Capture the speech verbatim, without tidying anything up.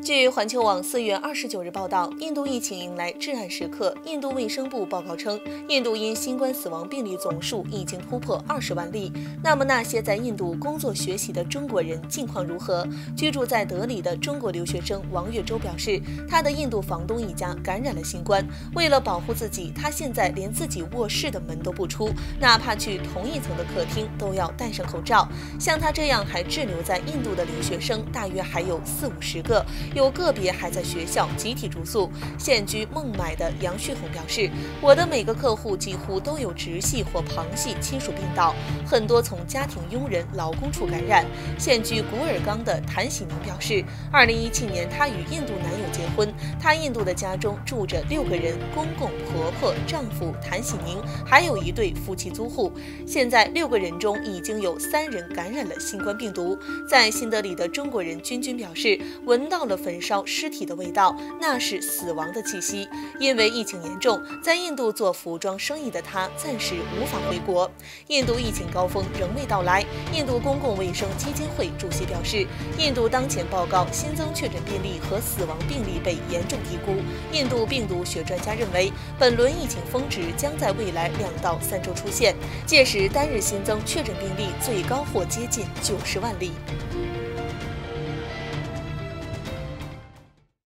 据环球网四月二十九日报道，印度疫情迎来至暗时刻。印度卫生部报告称，印度因新冠死亡病例总数已经突破二十万例。那么，那些在印度工作学习的中国人近况如何？居住在德里的中国留学生王月洲表示，他的印度房东一家感染了新冠，为了保护自己，他现在连自己卧室的门都不出，哪怕去同一层的客厅都要戴上口罩。像他这样还滞留在印度的留学生，大约还有四五十个。有个别还在学校集体住宿。现居孟买的杨旭红表示，我的每个客户几乎都有直系或旁系亲属病倒，很多从家庭佣人、劳工处感染。现居古尔冈的谭喜宁表示，二零一七年她与印度男友结婚，她印度的家中住着六个人，公公、婆婆、丈夫谭喜宁，还有一对夫妻租户。现在六个人中已经有三人感染了新冠病毒。在新德里的中国人君君表示，闻到了焚烧尸体的味道，那是死亡的气息。因为疫情严重，在印度做服装生意的他暂时无法回国。印度疫情高峰仍未到来，印度公共卫生基金会主席表示，印度当前报告新增确诊病例和死亡病例被严重低估。印度病毒学专家认为，本轮疫情峰值将在未来两到三周出现，届时单日新增确诊病例最高或接近九十万例。